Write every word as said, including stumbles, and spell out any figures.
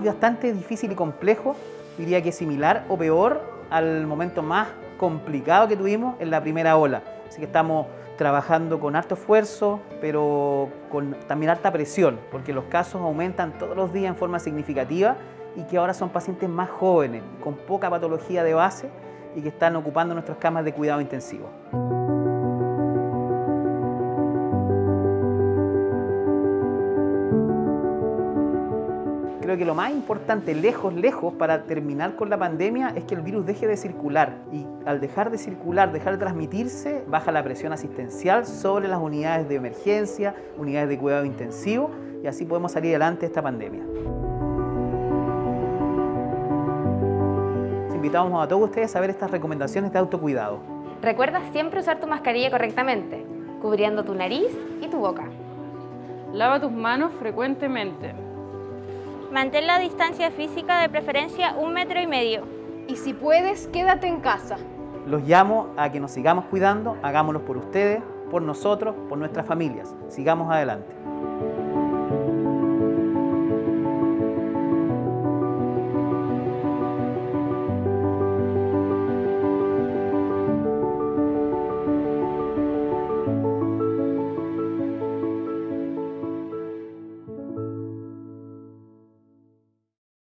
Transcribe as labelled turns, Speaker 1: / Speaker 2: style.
Speaker 1: es bastante difícil y complejo, diría que similar o peor al momento más complicado que tuvimos en la primera ola. Así que estamos trabajando con harto esfuerzo, pero con también harta presión, porque los casos aumentan todos los días en forma significativa y que ahora son pacientes más jóvenes, con poca patología de base y que están ocupando nuestras camas de cuidado intensivo. Creo que lo más importante, lejos, lejos, para terminar con la pandemia es que el virus deje de circular. Y al dejar de circular, dejar de transmitirse, baja la presión asistencial sobre las unidades de emergencia, unidades de cuidado intensivo, y así podemos salir adelante de esta pandemia. Invitamos a todos ustedes a ver estas recomendaciones de autocuidado.
Speaker 2: Recuerda siempre usar tu mascarilla correctamente, cubriendo tu nariz y tu boca.
Speaker 3: Lava tus manos frecuentemente.
Speaker 4: Mantén la distancia física, de preferencia un metro y medio.
Speaker 5: Y si puedes, quédate en casa.
Speaker 1: Los llamo a que nos sigamos cuidando, hagámoslo por ustedes, por nosotros, por nuestras familias. Sigamos adelante.